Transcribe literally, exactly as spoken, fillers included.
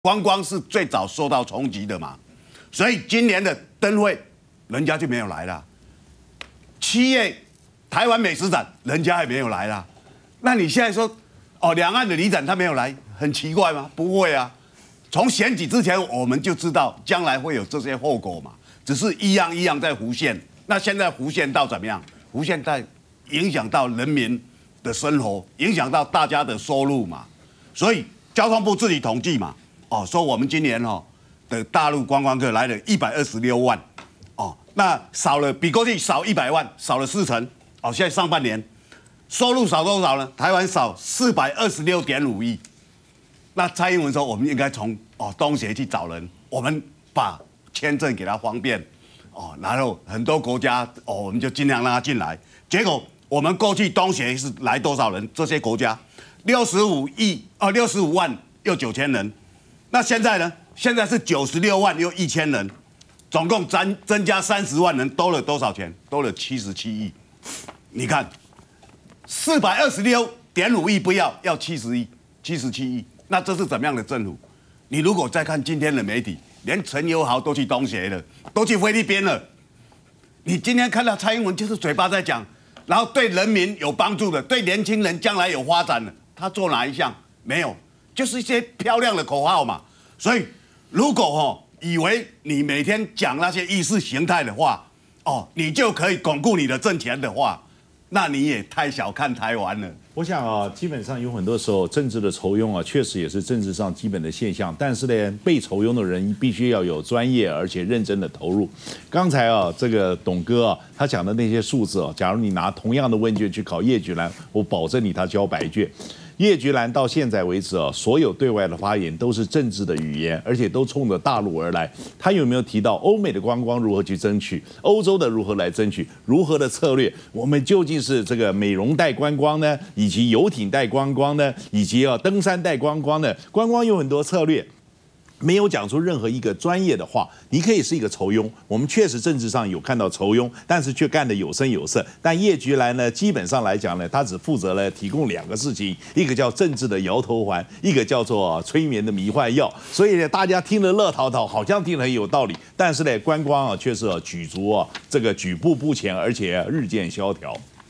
观光是最早受到冲击的嘛，所以今年的灯会人家就没有来了。七月台湾美食展人家也没有来啦。那你现在说哦，两岸的里展他没有来，很奇怪吗？不会啊，从选举之前我们就知道将来会有这些后果嘛，只是一样一样在浮现。那现在浮现到怎么样？浮现在影响到人民的生活，影响到大家的收入嘛。所以交通部自己统计嘛，哦，说我们今年哦的大陆观光客来了一百二十六万，哦，那少了比过去少一百万，少了四成。哦，现在上半年收入少多少呢？台湾少四百二十六点五亿。那蔡英文说，我们应该从哦东协去找人，我们把签证给他方便，哦，然后很多国家哦，我们就尽量让他进来。结果我们过去东协是来多少人？这些国家六十五亿哦，六十五万又九千人。那现在呢？现在是九十六万又一千人，总共增增加三十万人，多了多少钱？多了七十七亿。你看，四百二十六点五亿不要，要七十亿，七十七亿。那这是怎么样的政府？你如果再看今天的媒体，连陈友豪都去东协了，都去菲律宾了。你今天看到蔡英文就是嘴巴在讲，然后对人民有帮助的，对年轻人将来有发展的，他做哪一项？没有，就是一些漂亮的口号嘛。所以，如果哦以为你每天讲那些意识形态的话，哦，你就可以巩固你的政权的话，那你也太小看台湾了。 我想啊，基本上有很多时候政治的酬庸啊，确实也是政治上基本的现象。但是呢，被酬庸的人必须要有专业而且认真的投入。刚才啊，这个董哥啊，他讲的那些数字啊，假如你拿同样的问卷去考叶菊兰，我保证你他交白卷。叶菊兰到现在为止啊，所有对外的发言都是政治的语言，而且都冲着大陆而来。他有没有提到欧美的观光如何去争取，欧洲的如何来争取，如何的策略？我们究竟是这个美容带观光呢，以及游艇带观光呢，以及啊登山带观光呢？观光有很多策略。没有讲出任何一个专业的话，你可以是一个酬庸。我们确实政治上有看到酬庸，但是却干得有声有色。但叶菊兰呢，基本上来讲呢，他只负责了提供两个事情，一个叫政治的摇头环，一个叫做催眠的迷幻药。所以呢，大家听了乐陶陶，好像听了很有道理，但是呢，观光啊却是举足啊这个举步不前，而且日渐萧条。